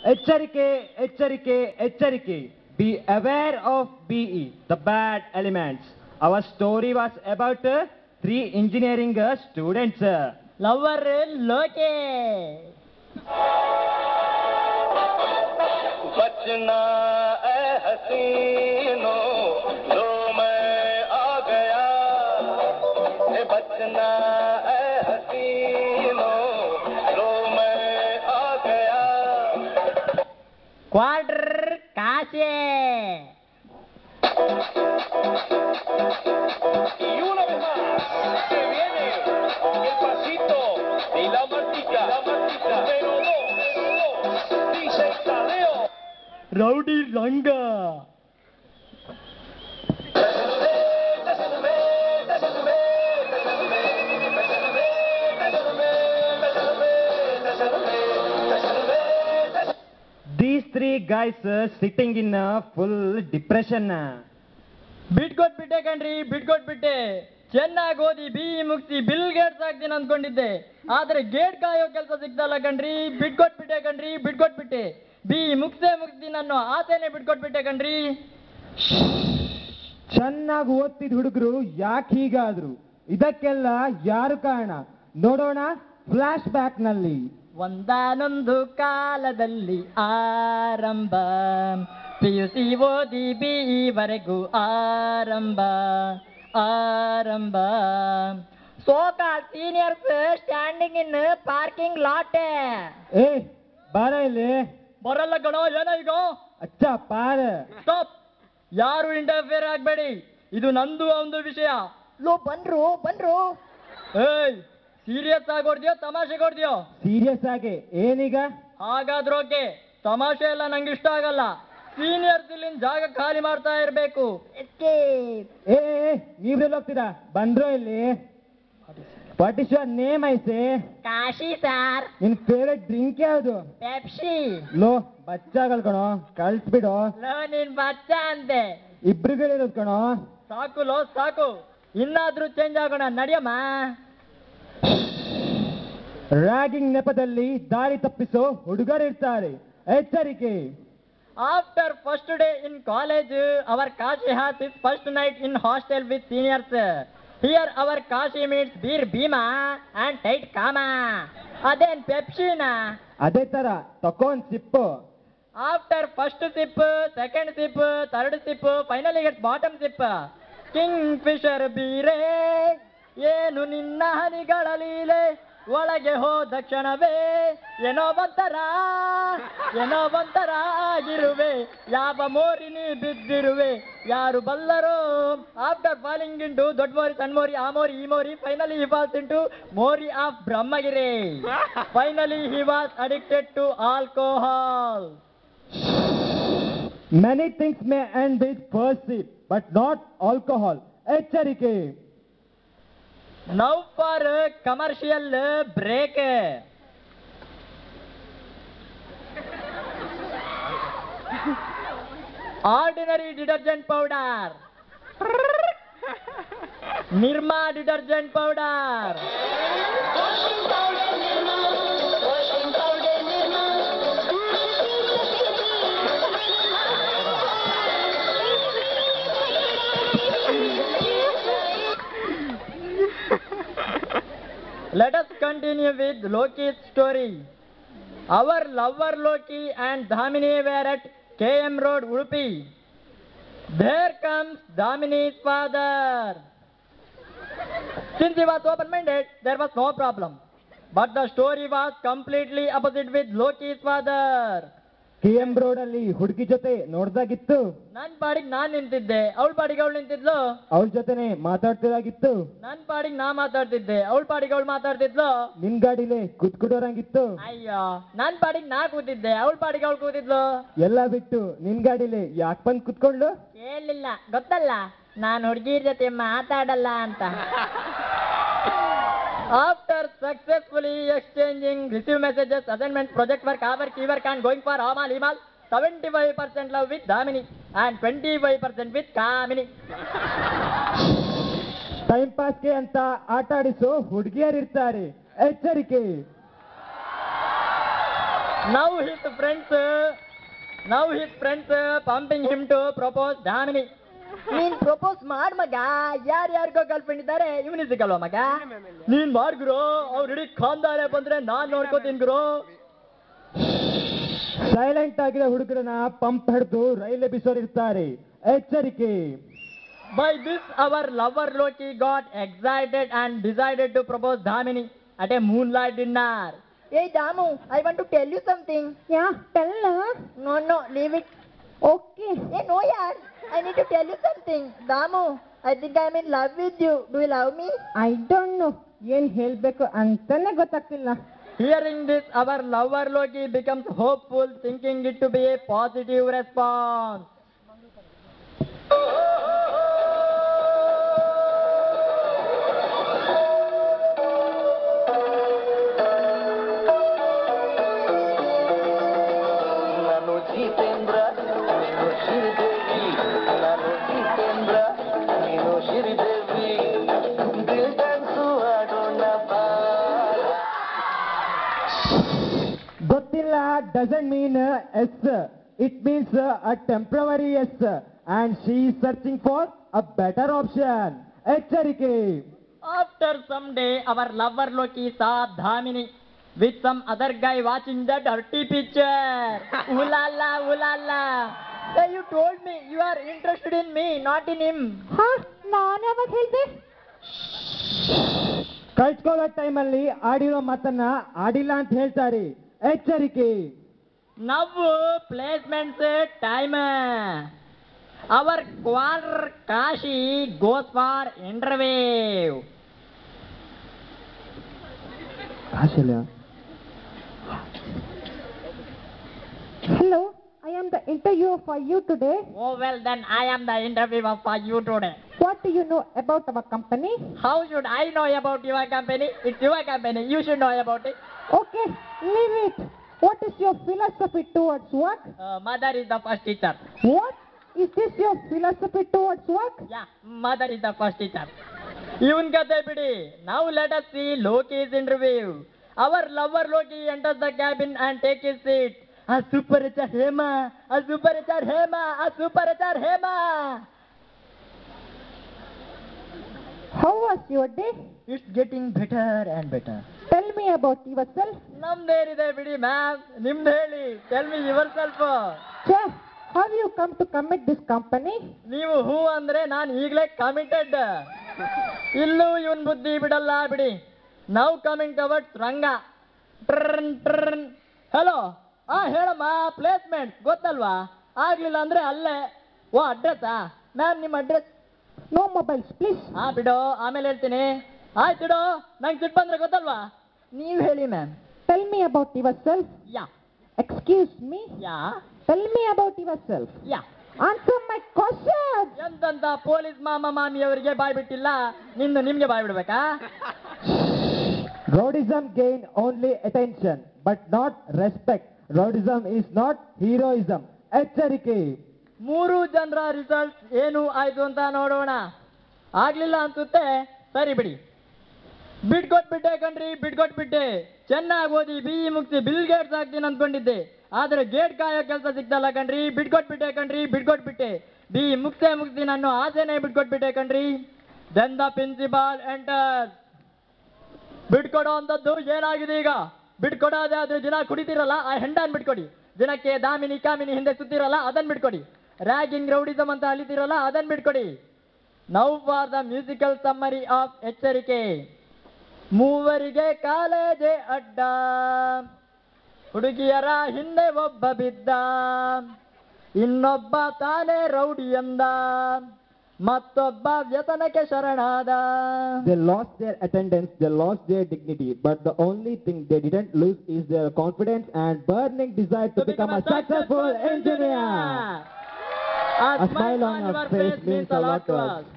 ಎಚ್ಚರಿಕೆ ಎಚ್ಚರಿಕೆ ಎಚ್ಚರಿಕೆ. Be aware of BE, the bad elements. Our story was about three engineering students. Lover ಲೋಕೆ बचना ए हसीनो लो मैं आ गया बचना ए हसीनो लो मैं आ गया ಕ್ವಾರ್ಟರ್ ಕಾಸೆ y una vez más se viene el pasito y la martica pero no dice Tadeo rowdy Ranga These three guys sitting in a full depression. ಬಿಟ್ಕೊಟ್ಬಿಟ್ಟೆ ಕಣ್ರಿ ಬಿಟ್ಕೊಟ್ಬಿಟ್ಟೆ. ಚೆನ್ನಾಗಿ ಓದಿ BE ಮುಗಿಸಿ ಬಿಲ್ ಗೇಟ್ಸ್ ಆಗ್ತೀನಿ ಅಂದ್ಕೊಂಡಿದ್ದೆ, ಆದ್ರೆ ಗೇಟ್ ಕಾಯೋ ಕೆಲಸ ಸಿಗ್ತಲ್ಲ ಕಣ್ರಿ. ಬಿಟ್ಕೊಟ್ಬಿಟ್ಟೆ ಕಣ್ರಿ ಬಿಟ್ಕೊಟ್ಬಿಟ್ಟೆ. BE ಮುಗಿಸ್ತೀನಿ ಅನ್ನೋ ಆಸೆನೆ ಬಿಟ್ಕೊಟ್ಬಿಟ್ಟೆ ಕಣ್ರಿ. ಚೆನ್ನಾಗಿ ಓದ್ತಿದ್ ಹುಡುಗರು ಯಾಕೆ ಹೀಗಾದ್ರು? ಇದಕ್ಕೆಲ್ಲ ಯಾರು ಕಾರಣ ನೋಡೋಣ ಫ್ಲಾಶ್ ಬ್ಯಾಕ್ ನಲ್ಲಿ. ಒಂದಾನೊಂದು ಕಾಲದಲ್ಲಿ ಆರಂಭ, PUC ಓದಿ BE ವರೆಗೂ ಆರಂಭ ಆರಂಭ. So called seniors standing in parking lot. ಏ ಬಾರ ಇಲ್ಲಿ. ಬರಲ್ಲ ಕಣೋ, ಏನೋ ಈಗ? ಅಚ್ಚ ಪಾರ. ಸ್ಟಾಪ್, ಯಾರು ಇಂಟರ್ಫಿಯರ್ ಆಗ್ಬೇಡಿ, ಇದು ನಂದು ಒಂದು ವಿಷಯ. ಲೋ ಬಂದ್ರು. ಏಯ್, ಸೀರಿಯಸ್ ಆಗಿ ಹೊಡ್ದ್ಯೋ ತಮಾಷೆ ಹೊಡ್ದ್ಯೋ? ಸೀರಿಯಸ್ ಆಗಿ. ಏನೀಗ? ಹಾಗಾದ್ರೆ ಓಕೆ, ತಮಾಷೆ ಎಲ್ಲ ನಂಗೆ ಇಷ್ಟ ಆಗಲ್ಲ. ಸೀನಿಯರ್ಸ್ ಇಲ್ಲಿನ ಜಾಗ ಖಾಲಿ ಮಾಡ್ತಾ ಇರ್ಬೇಕು. ಏ ನೀವ್ರೆಲ್ಲ ಹೋಗ್ತೀರಾ? ಬಂದ್ರು ಇಲ್ಲಿ. ವಾಟ್ ಇಸ್ ಯುವರ್ ನೇಮ್ ಐಸೆ? ಕಾಶಿ ಸರ್. ನಿನ್ ಫೇವರೇಟ್ ಡ್ರಿಂಕ್ ಯಾವುದು? ಪೆಪ್ಸಿ. ಲೋ ಬಚ್ಚಾಗಲ್ ಕಣೋ, ಕಳ್ಸ್ಬಿಡು. ಲೋ ನೀನ್ ಬಚ್ಚ ಅಂತೆ. ಇಬ್ರುಗಳಿರೋದು ಕಣೋ. ಸಾಕು, ಇನ್ನಾದ್ರೂ ಚೇಂಜ್ ಆಗೋಣ, ನಡಿಯಮ್ಮ. ರ್ಯಾಗಿಂಗ್ ನೆಪದಲ್ಲಿ ದಾರಿ ತಪ್ಪಿಸೋ ಹುಡುಗರಿರ್ತಾರೆ, ಎಚ್ಚರಿಕೆ. After first day in college, our Kashi has his first night in hostel with seniors. Here our Kashi meets beer Bhima and tight Kama. Aden Pepsi-na. ಅದೇ ತರ ತಕೊಂಡ್ sip. After first sip, second sip, third sip, finally gets bottom sip. Kingfisher beer, ಏನು ನಿನ್ನ ಹನಿಗಳ ಲೀಲೆ, ಒಳಗೆ ಹೋದ ಕ್ಷಣವೇ ಏನೋ ಒಂಥರ ಆಗಿರುವೆ, ಯಾವ ಮೋರಿನಿ ಬಿದ್ದಿರುವೆ ಯಾರು ಬಲ್ಲರೋ. ಆಫ್ಟರ್ ಫಾಲಿಂಗ್ ಇಂಟು ದೊಡ್ಡ ಮೋರಿ ಸಣ್ಣ ಮೋರಿ ಆ ಮೋರಿ ಈ ಮೋರಿ, ಫೈನಲಿ ಹಿ ಫಾಲ್ಸ್ ಇಂಟು ಮೋರಿ of Brahmagiri. Finally he was addicted to alcohol. Many things may end with first sip, but not alcohol. ಎಚ್ಚರಿಕೆ. Now for commercial break. Ordinary detergent powder, Nirma detergent powder. Let us continue with Loki's story. Our lover Loki and Dhamini were at KM Road, Udupi. There comes Dhamini's father. Since he was open-minded, there was no problem. But the story was completely opposite with Loki's father. KM road ಅಲ್ಲಿ ಹುಡುಗಿ ಜೊತೆ ನೋಡ್ದಾಗಿತ್ತು. ನನ್ ಪಾಡಿಗೆ ನಾನ್ ನಿಂತಿದ್ದೆ, ಅವಳ ಪಾಡಿಗೆ ಅವಳು ನಿಂತಿದ್ಲು. ಅವಳ ಜೊತೆನೆ ಮಾತಾಡ್ತಿದಾಗಿತ್ತು. ನನ್ ಪಾಡಿಗೆ ನಾ ಮಾತಾಡ್ತಿದ್ದೆ, ಅವಳ ಪಾಡಿಗೆ ಅವಳು ಮಾತಾಡ್ತಿದ್ಲು. ನಿನ್ ಗಾಡಿಲೆ ಕೂತ್ಕೊಡೋರಂಗಿತ್ತು. ಅಯ್ಯೋ, ನನ್ ಪಾಡಿಗೆ ನಾ ಕೂತಿದ್ದೆ, ಅವಳ ಪಾಡಿಗೆ ಅವಳು ಕೂತಿದ್ಲು. ಎಲ್ಲ ಬಿಟ್ಟು ನಿನ್ ಗಾಡಿಲೆ ಯಾಕೆ ಬಂದ್ ಕುತ್ಕೊಂಡು? ಹೇಳಿಲ್ಲ, ಗೊತ್ತಲ್ಲ ನಾನು ಹುಡುಗಿರ್ ಜೊತೆ ಮಾತಾಡಲ್ಲ ಅಂತ. After successfully exchanging receive messages, assignment, project work, homework, keywork and going for Amal, 75% love with Dhamini and 25% with Kamini. Time ಪಾಸ್ಗೆ ಅಂತ ಆಟ ಆಡಿಸೋ ಹುಡುಗಿಯರಿರ್ತಾರೆ, ಎಚ್ಚರಿಕೆ. Now his friends pumping him to propose Damini. ನೀನ್ ಪ್ರಪೋಸ್ ಮಾಡ್ ಮಗ, ಯಾರ್ಯಾರಿಗೋ ಗರ್ಲ್ ಫ್ರೆಂಡ್ ಇದ್ದಾರೆ, ಇವನಿಗೆ ಸಿಗಲ್ವ ಮಗ? ನೀನ್ ಮಾಡ್ಗುರು, ಅವ್ರು ಇಡೀ ಖಾನ್ದಾರೆ ಬಂದ್ರೆ ನಾನ್ ನೋಡ್ಕೋತೀನಿ ಗುರು. ಸೈಲೆಂಟ್ ಆಗಿರೋ ಹುಡುಗರನ್ನ ಪಂಪ್ ಹಿಡಿದು ರೈಲ್ ಎಬ್ಬಿಸೋರಿರ್ತಾರೆ. ಎಚ್ಚರಿಕೆ. By this our lover Loki got excited and decided to propose Damini at a moonlight dinner. Hey Damu, I want to tell you something. Yeah, tell her. No, leave it. Okay. Hey, no yaar, I need to tell you something. Damu, I think I'm in love with you. Do you love me? I don't know. ಏನ್ ಹೇಳ್ಬೇಕು ಅಂತಾನೆ ಗೊತ್ತಾಗ್ತಿಲ್ಲ. Hearing this, our lover Loki becomes hopeful, thinking it to be a positive response. ಗೊತ್ತಿಲ್ಲ doesn't mean yes. It means a temporary yes. And she is searching for a better option. ಎಚ್ಚರಿಕೆ. After some day, our lover Loki saw Dhamini with some other guy watching the dirty picture. Ooh la la. Hey, you told me you are interested in me, not in him. ಹಾ, ನಾನು ಯಾವಾಗ ಹೇಳ್ದೆ? ಕಳ್ಸ್ಕೊಳ್ಳೋ ಟೈಮಲ್ಲಿ ಆಡಿರೋ ಮಾತನ್ನ ಆಡಿಲ್ಲ ಅಂತ ಹೇಳ್ತಾರೆ. ಎಚ್ಚರಿಕೆ. Now placements time. Our quarter Kashi goes for interview. Hello, I am the interviewer for you today. Oh well, then I am the interviewer for you today. What do you know about our company? How should I know about your company? It's your company. You should know about it. Okay, leave it. What is your philosophy towards work? Mother is the first teacher. What? Is this your philosophy towards work? Yeah, mother is the first teacher. Even kate bidi. Now let us see Loki's interview. Our lover Loki enters the cabin and takes his seat. A superstar Hema. How was your day? It's getting better and better. Tell me about yourself. ನಮ್ದೇನಿದೆ ಬಿಡಿ ma'am, ನಿಮ್ದು ಹೇಳಿ. Tell me yourself. Sir, how you come to commit this company? ನೀವು ಹೂ ಅಂದ್ರೆ ನಾನು ಈಗಲೇ committed. ಇಲ್ಲೂ ಇವನ್ ಬುದ್ಧಿ ಬಿಡಲ್ಲ ಬಿಡಿ. Now coming towards Ranga. ಟ್ರನ್. ಹಲೋ, ಹೇಳಮ್ಮ, ಪ್ಲೇಸ್ಮೆಂಟ್ ಗೊತ್ತಲ್ವಾ? ಆಗ್ಲಿಲ್ಲ ಅಂದ್ರೆ ಅಲ್ಲೇ. ಓ, ಅಡ್ರೆಸ್ಸಾ ಮ್ಯಾಮ್? ನಿಮ್ಮ ಅಡ್ರೆಸ್? No mobiles, please. ಬಿಡು, ಆಮೇಲೆ ಹೇಳ್ತೀನಿ. ಆಯ್ತಿಡು, ನಂಗೆ ಸಿಟ್ಟು ಬಂದ್ರೆ ಗೊತ್ತಲ್ವಾ? ನೀವು ಹೇಳಿ ma'am. Tell me about yourself. Yeah. Excuse me. Yeah. Tell me about yourself. Yeah. Answer my question. ಎಂತಂತ ಪೊಲೀಸ್ ಮಾಮಿಯವರಿಗೆ ಬಾಯ್ ಬಿಟ್ಟಿಲ್ಲ, ನಿಮ್ಗೆ ಬಾಯ್ ಬಿಡ್ಬೇಕಾ? Rowdyism gain only attention but not respect. Rowdyism is not heroism. ಎಚ್ಚರಿಕೆ. 3 ಜನರ ರಿಸಲ್ಟ್ ಏನು ಆಯ್ತು ಅಂತ ನೋಡೋಣ. ಆಗ್ಲಿಲ್ಲ ಅನ್ಸುತ್ತೆ, ಸರಿ ಬಿಡಿ. ಬಿಟ್ಕೊಟ್ಬಿಟ್ಟೆ ಕಣ್ರಿ, ಬಿಟ್ಕೊಟ್ಬಿಟ್ಟೆ. ಚೆನ್ನಾಗಿ ಓದಿ BE ಮುಗಿಸಿ ಬಿಲ್ ಗೇಟ್ಸ್ ಆಗ್ತೀನಿ ಅಂದ್ಕೊಂಡಿದ್ದೆ, ಆದ್ರೆ ಗೇಟ್ ಕಾಯೋ ಕೆಲಸ ಸಿಗ್ತಲ್ಲ ಕಣ್ರಿ. ಬಿಟ್ಕೊಟ್ಬಿಟ್ಟೆ. BE ಮುಗಿಸಿ ನಾನು ಆಸೆನೆ ಬಿಟ್ಕೊಟ್ಬಿಟ್ಟೆ ಕಣ್ರಿ. Then the principal enter. ಬಿಟ್ಕೊಡೋ ಅಂತದ್ದು ಏನಾಗಿದೆ ಈಗ? ಬಿಟ್ಕೊಡೋದೇ ಆದ್ರೆ ದಿನ ಕುಡಿತಿರಲ್ಲ, ಆ ಹೆಂಡನ್ ಬಿಟ್ಕೊಡಿ. ದಿನಕ್ಕೆ ದಾಮಿನಿ ಕಾಮಿನಿ ಹಿಂದೆ ಸುತ್ತಿರಲ್ಲ, ಅದನ್ನ ಬಿಟ್ಕೊಡಿ. ರ್ಯಾಗಿಂಗ್ ರೌಡಿಸಮ್ ಅಂತ ಅಲಿತಿರಲ್ಲ, ಅದನ್ನ ಬಿಟ್ಕೊಡಿ. Now for the musical summary of ಎಚ್ಚರಿಕೆ. ಮೂವರಿಗೆ ಕಾಲೇಜೆ ಅಡ್ಡ, ಹುಡುಗಿಯರ ಹಿಂದೆ ಒಬ್ಬ ಬಿದ್ದ, ಇನ್ನೊಬ್ಬ ತಾನೇ ರೌಡಿ ಎಂದ, ಮತ್ತೊಬ್ಬ ವ್ಯಸನಕ್ಕೆ ಶರಣಾದ. They lost their attendance, they lost their dignity, but the only thing they didn't lose is their confidence and burning desire to become a successful engineer. A smile on your face means a lot to us.